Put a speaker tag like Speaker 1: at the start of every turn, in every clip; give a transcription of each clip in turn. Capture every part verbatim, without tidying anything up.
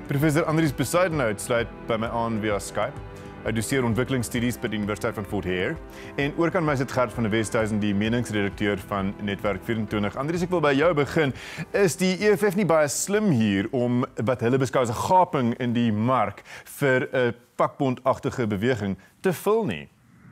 Speaker 1: Professor Andries Bezuidenhout sluit by my aan via Skype. Hy doseer ontwikkelingsstudies by die Universiteit van Fort Hare. En oor kan my sit Gert van der Westhuizen, die meningsredakteur van Netwerk vyf en twintig. Andries, ek wil by jou begin. Is die E F F nie baie slim hier om wat hulle beskou as 'n gaping in die mark vir 'n vakbondagtige beweging te vul nie?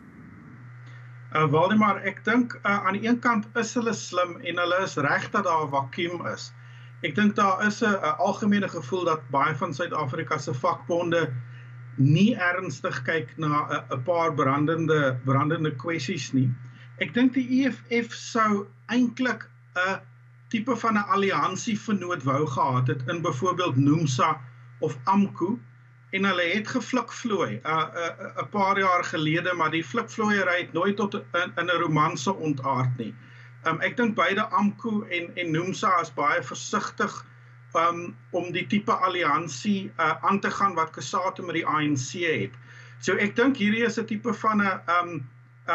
Speaker 2: Uh, Waldemar, ek dink uh, aan die een kant is hulle slim en hulle is reg dat daar 'n vakuum is. Ek dink daar is 'n algemene gevoel dat baie van Suid-Afrika se vakbonde nie ernstig kyk na 'n paar brandende brandende kwessies nie. Ek dink die E F F sou eintlik 'n tipe van 'n alliansie vernoot wou gehad het in byvoorbeeld NUMSA of AMKU, en hulle het geflikvlooi 'n uh, uh, uh, paar jaar gelede, maar die flikvlooiery het nooit tot in, in 'n romanse ontaard nie. Um, ek dink beide AMKU en, en NUMSA is baie versigtig um, om die tipe alliansie uh, aan te gaan wat Kusatu met die A N C het. So ek dink hierdie is 'n tipe van 'n um,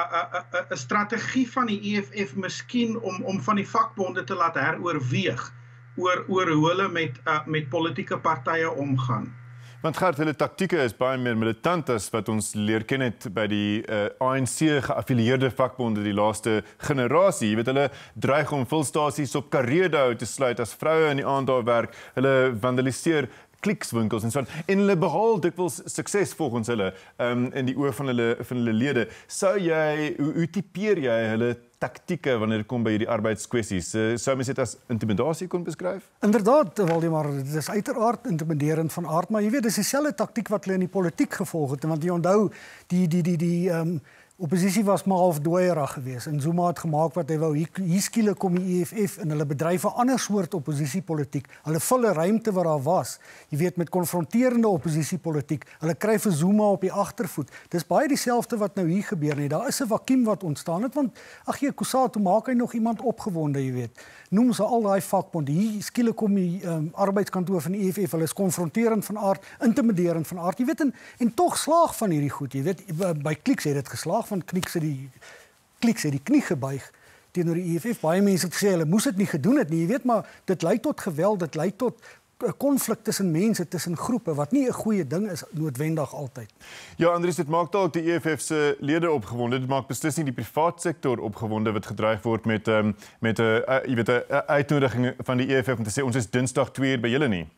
Speaker 2: 'n strategie van die E F F miskien om om van die vakbonde te laat heroorweeg oor oor hoe hulle met uh, met politieke partye omgaan.
Speaker 1: Want Gert, hulle taktieke is baie meer militant as wat ons leer ken het by die uh, A N C geaffilieerde vakbonde die laaste generasie. Jy weet, hulle dreig om vulstasies op Karedo te sluit as vroue in die aand daar werk. Hulle vandaliseer klikswinkels en so aan. En hulle behaal dikwels sukses volgens hulle um, in die oë van hulle van hulle lede. Sou jy hoe, hoe tipeer jy hulle taktieke wanneer dit kom by hierdie arbeidskwessies? Uh, sou mens dit as intimidasie kon beskryf?
Speaker 3: Inderdaad, Waldemar, dit is uiteraard intimiderend van aard, maar jy weet, dis dieselfde taktiek wat hulle in die politiek gevolg het, want jy onthou die die die die um, oppositie was maar half dooierig geweest en Zuma het gemaak wat hy wou. Hier, hier skielik kom die E F F en hulle bedryf 'n ander soort oppositiepolitiek. Hulle vul 'n ruimte wat daar was. Jy weet, met konfronterende oppositiepolitiek. Hulle kry vir Zuma op die agtervoet. Dis baie dieselfde wat nou hier gebeur nie. Daar is 'n vakuum wat ontstaan het, want ag gee Kusatu maak hy nog iemand opgewonde, jy weet. Noem se al daai vakbonde. Hier skielik kom die um, arbeidskantoor van die E F F. Hulle is konfronterend van aard, intimiderend van aard. Jy weet, en, en tog slaag van hierdie goed. Jy weet, by Kliks het dit geslaag, van Kliks het die Kliks het die knie gebuig teenoor die E F F. Baie mense het gesê hulle moes dit nie gedoen het nie, jy weet, maar dit lei tot geweld, dit lei tot 'n konflik tussen mense, tussen groepe wat nie 'n goeie ding is noodwendig altyd.
Speaker 1: Ja, Andries, dit maak dalk die E F F se lede opgewonde. Dit maak beslis nie die privaat sektor opgewonde wat gedreig word met um, met 'n uh, jy weet 'n uitnodiging van die E F F om te sê ons is Dinsdag twee uur by julle nie.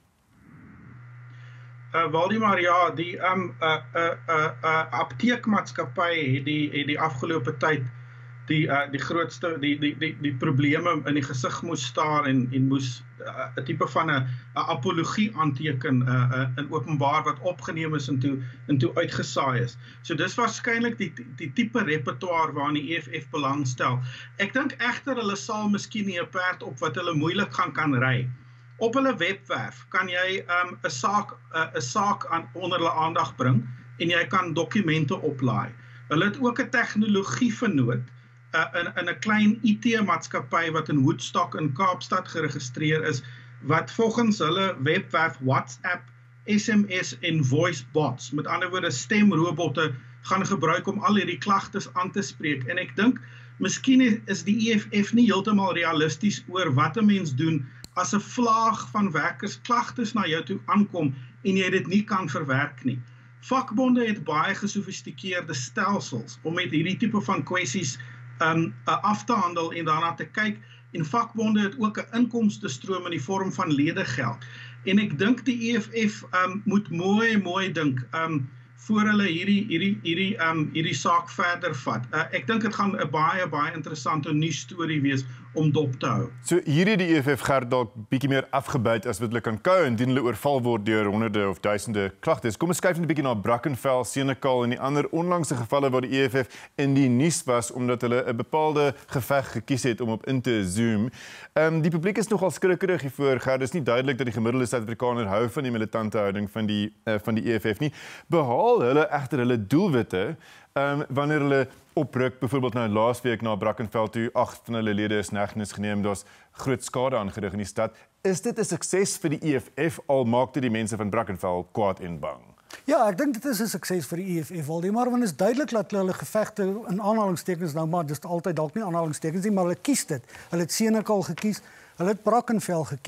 Speaker 2: Uh, Waldemar, ja, die um, uh, uh, uh, uh, apteekmaatskappy het die, het die afgelope tyd die, uh, die grootste, die, die, die, die probleme in die gesig moes staar en, en moes 'n uh, tipe van 'n apologie aanteken uh, uh, in openbaar wat opgeneem is en toe, en toe uitgesaai is. So dis waarskynlik die, die, die tipe repertoire waaraan die E F F belangstel. Ek dink egter hulle sal miskien nie 'n perd op wat hulle moeilik gaan kan ry. Op hulle webwerf kan jy 'n um, saak 'n uh, saak aan onder hulle aandag bring en jy kan dokumente oplaai. Hulle het ook 'n tegnologie vernoot uh, in in 'n klein I T-maatskappy wat in Woodstock in Kaapstad geregistreer is, wat volgens hulle webwerf WhatsApp, S M S en voice bots, met ander woorde stemrobotte, gaan gebruik om al hierdie klagtes aan te spreek. En ek dink miskien is die E F F nie heeltemal realisties oor wat 'n mens doen as 'n vlaag van werkers klagtes na jou toe aankom en jy dit nie kan verwerk nie. Vakbonde het baie gesofistikeerde stelsels om met hierdie tipe van kwessies um, af te handel en daarna te kyk, en vakbonde het ook 'n inkomstestroom in die vorm van ledegeld. En ek dink die E F F um, moet mooi mooi dink um, voor hulle hierdie hierdie hierdie um, hierdie saak verder vat. Uh, ek dink dit gaan 'n baie baie interessante nuus storie wees om dop te hou.
Speaker 1: So hierdie die E F F Gert dalk bietjie meer afgebyt as wat hulle kan kou indien hulle oorval word deur honderde of duisende klagtes. Kom ons skuif net 'n bietjie na Brackenfell, Senekal en die ander onlangse gevalle waar die E F F in die nuus was omdat hulle 'n bepaalde geveg gekies het om op in te zoom. Um, die publiek is nogal skrikkerig hiervoor. Gert, dis nie duidelik dat die gemiddelde Suid-Afrikaner hou van die militante houding van die uh, van die E F F nie. Behaal hulle egter hulle doelwitte um, wanneer hulle opruk, byvoorbeeld nou laasweek na Brackenfell toe, agt van hulle lede is negnis geneem, daar's groot skade aangerig in die stad. Is dit 'n sukses vir die E F F al maak dit die mense van Brackenfell kwaad en bang?
Speaker 3: Ja, ek dink dit is 'n sukses vir die E F F, Waldemar, want dit is duidelik dat hulle gevegte in aanhalingstekens nou, maar dis altyd dalk nie aanhalingstekens nie, maar hulle kies dit. Hulle het Senekal gekies, hulle het Brackenfell gekies.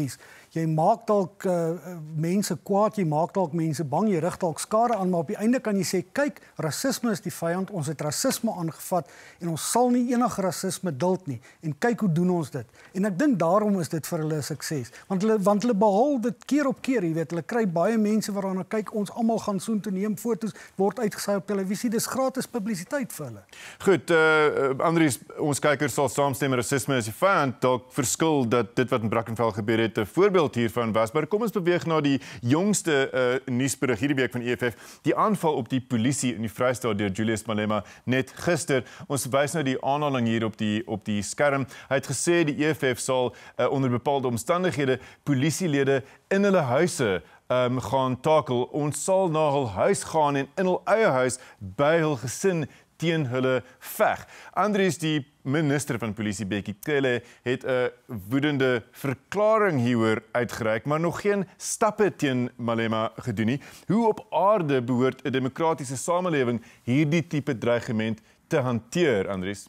Speaker 3: jy maak dalk uh, mense kwaad, jy maak dalk mense bang, jy rig dalk skade aan, maar op die einde kan jy sê, kyk, rasisme is die vyand, ons het rasisme aangevat en ons sal nie enige rasisme duld nie. En kyk hoe doen ons dit. En ek dink daarom is dit vir hulle 'n sukses. Want hulle want hulle behaal dit keer op keer, jy weet, hulle kry baie mense waarna kyk, ons almal gaan soontoe neem foto's, word uitgesaai op televisie, dis gratis publisiteit vir hulle.
Speaker 1: Goed, uh, Andries, ons kykers sal saamstem, rasisme is die vyand, dalk verskil dat dit wat in Brackenfell gebeur het 'n voorbeeld hiervan was, maar kom ons beweeg na die jongste uh, nuusberig hierdie week van E F F, die aanval op die polisie in die Vrystaat deur Julius Malema net gister. Ons wys nou die aanhaling hier op die op die skerm. Hy het gesê die E F F sal uh, onder bepaalde omstandighede polisielede in hulle huise um, gaan takel. Ons sal na hul huis gaan en in hul eie huis by hul gesin teen hulle veg. Andries, die minister van polisie Bekkie Cele het 'n woedende verklaring hieroor uitgereik, maar nog geen stappe teen Malema gedoen nie. Hoe op aarde behoort 'n demokratiese samelewing hierdie tipe dreigement te hanteer, Andries?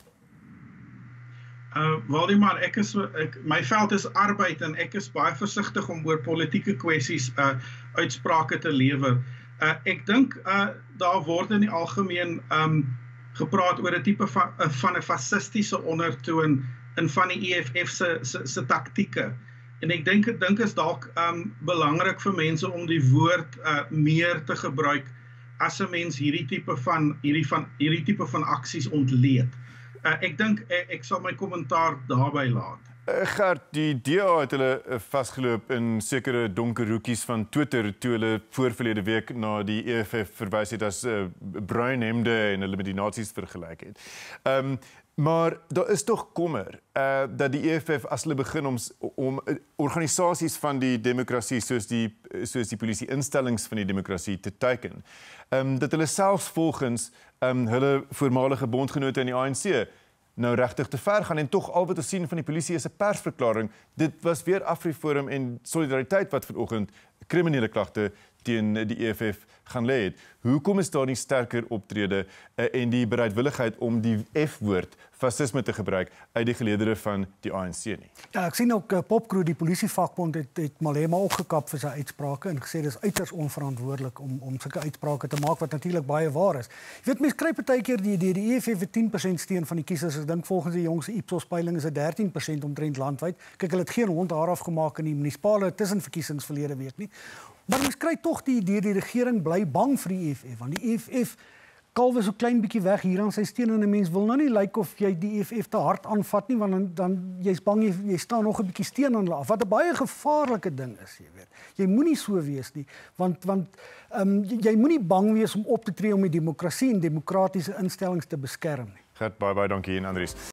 Speaker 2: Uh, Waldemar, ek is, ek, my veld is arbeid en ek is baie versigtig om oor politieke kwessies uh, uitsprake te lewer. Uh, ek dink uh, daar word in die algemeen um, gepraat oor 'n tipe van, uh, van 'n fasistiese ondertoon in van die E F F se, se, se taktieke. En ek dink ek dink is dalk um, belangrik vir mense om die woord uh, meer te gebruik as 'n mens hierdie tipe van hierdie van hierdie tipe van aksies ontleed. Uh, ek dink ek, ek sal my kommentaar daarby laat.
Speaker 1: Uh, Gert, die D A het hulle uh, vasgeloop in sekere donker hoekies van Twitter toe hulle voorverlede week na die E F F verwys het as uh, bruin hemde en hulle met die nasies vergelyk het. Um, maar daar is tog kommer uh, dat die E F F as hulle begin om om uh, organisasies van die demokrasie soos die soos die polisie instellings van die demokrasie te teiken. Um, dat hulle selfs volgens um, hulle voormalige bondgenote in die A N C nou regtig te ver gaan en tog al wat ons sien van die polisie is 'n persverklaring. Dit was weer AfriForum en Solidariteit wat vanoggend kriminele klagte teen die E F F gaan lê het. Hoekom is daar nie sterker optrede uh, en die bereidwilligheid om die F-woord fasisme te gebruik uit die geleedere van die A N C nie?
Speaker 3: Ja, ek sien ook uh, Popcrew, die polisievakbond het, het Malema opgekap vir sy uitsprake en gesê dis uiters onverantwoordelik om om sulke uitsprake te maak wat natuurlik baie waar is. Jy weet mense kry partykeer die die die E F F het tien persent steun van die kiesers. Ek dink volgens die jongste Ipsos peiling is dit dertien persent omtrent landwyd. Kyk, hulle het geen hond daar afgemaak in die munisipale tussenverkiesings verlede week nie. Maar ons kry tog die idee die regering bly bang vir die E F F, want die E F F kalwe so klein bietjie weg hier aan sy steen en 'n mens wil nou nie lyk like of jy die E F F te hard aanvat nie, want dan, dan jy's bang jy, jy staan nog 'n bietjie steen aan hulle af, wat 'n baie gevaarlike ding is, jy weet. Jy moenie so wees nie, want want um, jy, jy moenie bang wees om op te tree om die demokrasie en demokratiese instellings te beskerm nie.
Speaker 1: Gert, baie baie dankie en Andries.